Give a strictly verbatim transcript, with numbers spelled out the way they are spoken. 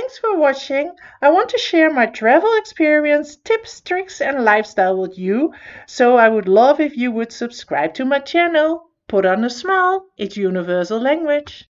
thanks for watching. I want to share my travel experience, tips, tricks and lifestyle with you. So I would love if you would subscribe to my channel. Put on a smile, it's universal language.